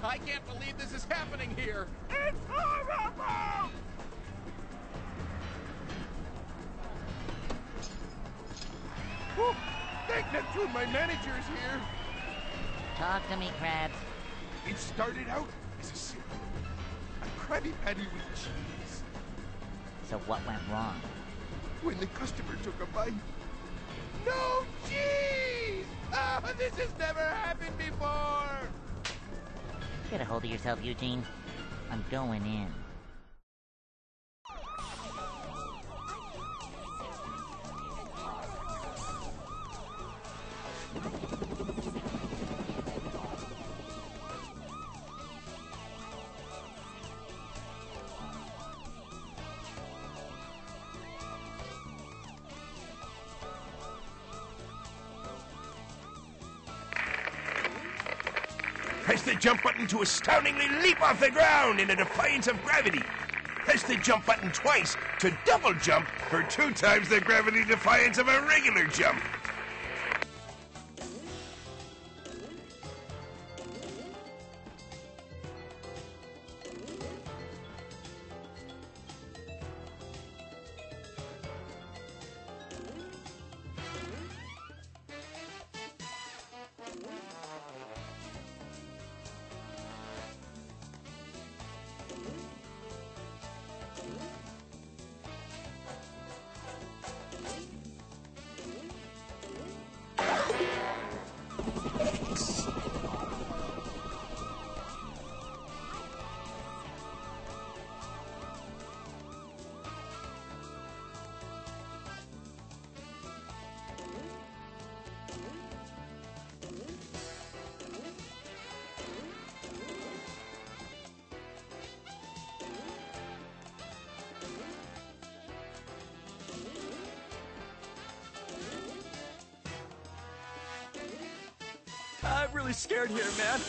I can't believe this is happening here. It's horrible! Whew. Thank Neptune, my manager's here. Talk to me, Krabs. It started out as a simple, a Krabby Patty with cheese. So what went wrong? When the customer took a bite, no cheese! Oh, this has never happened before! Get a hold of yourself, Eugene. I'm going in. Press the jump button to astoundingly leap off the ground in a defiance of gravity. Press the jump button twice to double jump for 2 times the gravity defiance of a regular jump. I'm really scared here, man.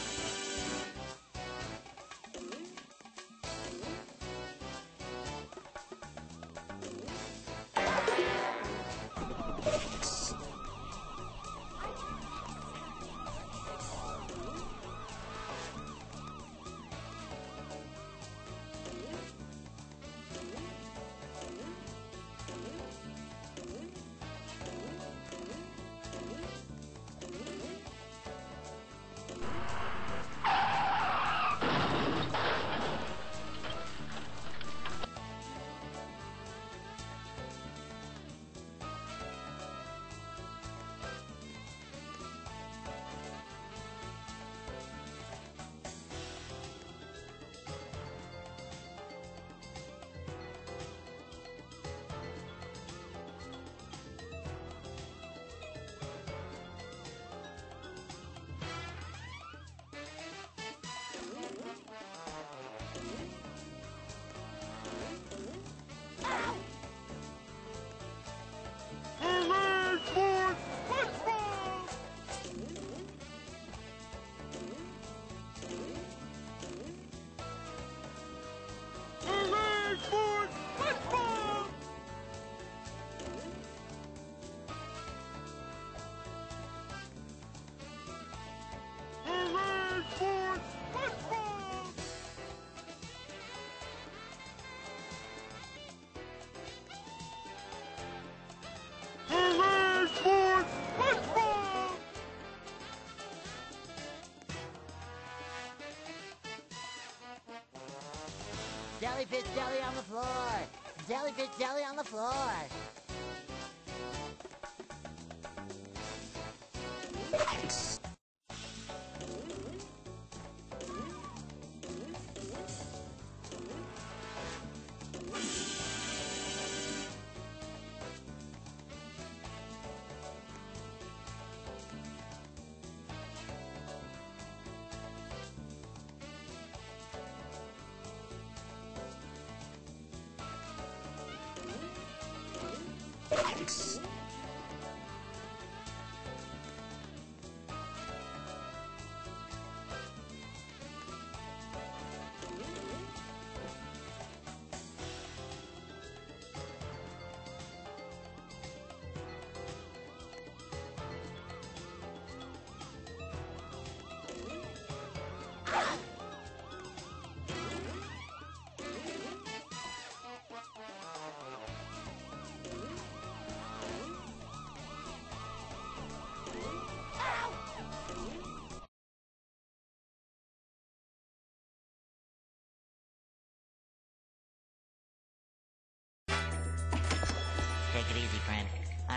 Jellyfish jelly on the floor! Jellyfish jelly on the floor!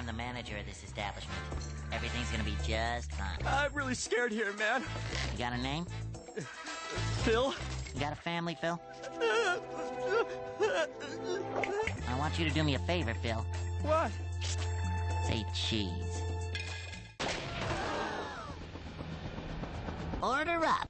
I'm the manager of this establishment. Everything's gonna be just fine. I'm really scared here, man. You got a name? Phil? You got a family, Phil? I want you to do me a favor, Phil. What? Say cheese. Order up.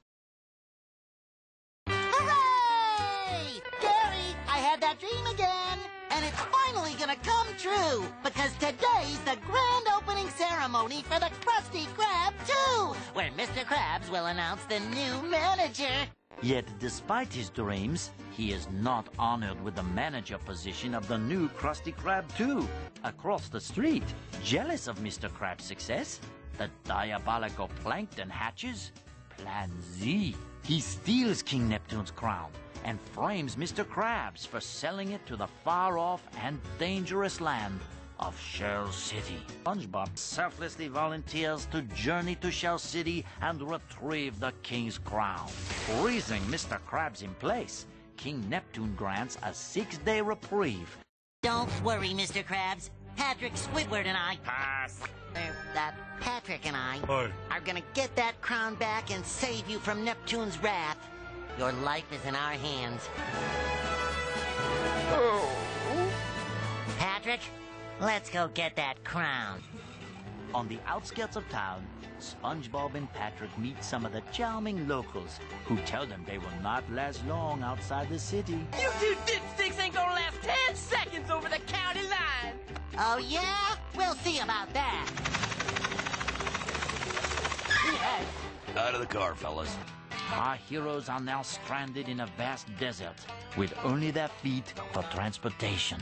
Hooray! Gary, I had that dream again. And it's finally gonna come true. Because today's the grand opening ceremony for the Krusty Krab 2. Where Mr. Krabs will announce the new manager. Yet, despite his dreams, he is not honored with the manager position of the new Krusty Krab 2. Across the street, jealous of Mr. Krab's success, the diabolical Plankton hatches Plan Z. He steals King Neptune's crown and frames Mr. Krabs for selling it to the far-off and dangerous land of Shell City. SpongeBob selflessly volunteers to journey to Shell City and retrieve the king's crown. Freezing Mr. Krabs in place, King Neptune grants a 6-day reprieve. Don't worry, Mr. Krabs. Patrick Squidward and I... Pass. Patrick and I Aye. are gonna get that crown back and save you from Neptune's wrath. Your life is in our hands. Patrick, let's go get that crown. On the outskirts of town, SpongeBob and Patrick meet some of the charming locals who tell them they will not last long outside the city. You two dipsticks ain't gonna last 10 seconds over the county line. Oh, yeah? We'll see about that. Yes. Out of the car, fellas. Our heroes are now stranded in a vast desert with only their feet for transportation.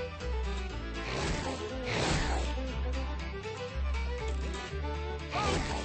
Oh!